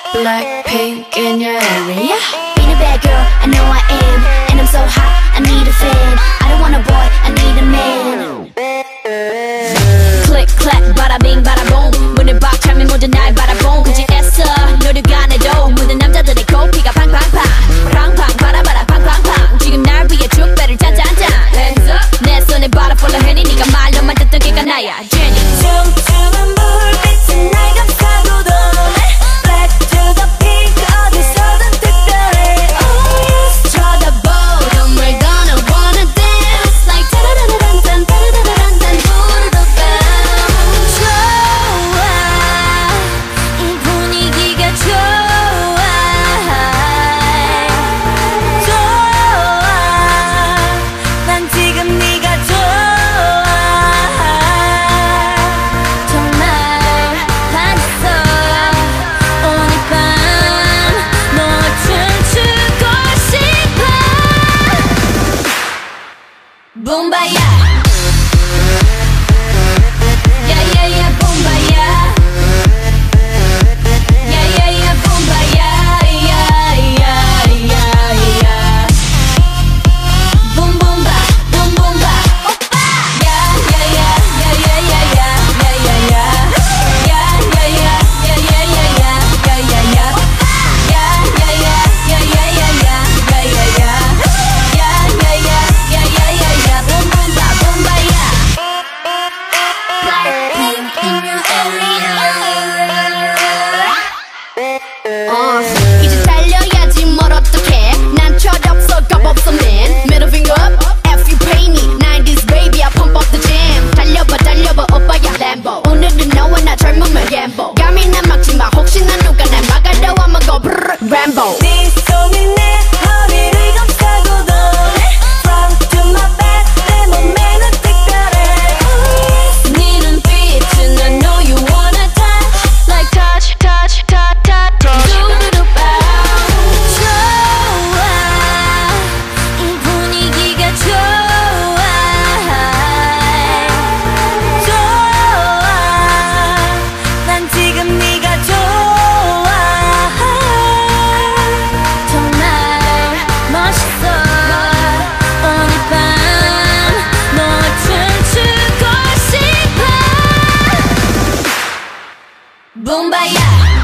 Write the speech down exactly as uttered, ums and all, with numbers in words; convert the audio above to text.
Blackpink in your area. Being a bad girl, I know I am. And I'm so hot, I need a fan. I don't want a boy, I need a man. Click, clack, bada bing, bada boom. 문을 박 차면 모든 날 바라본 굳이 애써 노력 안 해도 모든 남자들의 코피가 팡팡팡 팡팡 바라바라 팡팡팡 지금 날 위해 축배를 짠짠짠 Hands up. 내 손에 바라 follow henny 네가 말로만 듣던 걔가 나야 Jenny. 춤추는 불빛은 날 감싸고도 Black to the pink 어디서든 특별해 Oh yes. 쳐다보던 we're gonna wanna dance like 따라라란딴 따라라란딴 부르던 밤 좋아 이 분위기가 좋아 좋아 난 지금 네가 좋아 정말 반했어 오늘 밤 너와 춤추고 싶어 붐바야 야야야 붐바야 야야야 붐바야 야야야야 붐붐바 붐붐바 오빠 야야야 야야야야 야야야 야야야 야야야야 야야야 야야야 야야야야 야야야 야야야 야야야야 붐붐바 붐바야 Blackpink in your area. 어, 이제 달려야지 뭘 어떡해 난 철없어 겁없어 man Middle finger up if you pay me nineties baby I pump up the jam 달려봐 달려봐 오빠야 Lambo 오늘은 너와 나 젊으면 gamble 감히 난 막지마 혹시나 누가 날 막아도 I'ma go brrr Rambo 네 손이 내 허리를 감싸고도 Front to my back 내 몸매는 특별해 네 눈빛은 I know you wanna touch like touch touch touch touch 두루루 좋아 이 분위기가 좋아 좋아 난 지금 네가 좋아 정말 멋있어 오늘 밤 너와 춤추고 싶어 붐바야